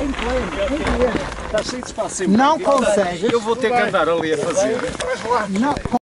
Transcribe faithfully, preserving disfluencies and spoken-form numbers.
em pleno, em pleno. Está cheio de espaço sempre. Não consegues. Eu vou ter que andar ali a fazer. Não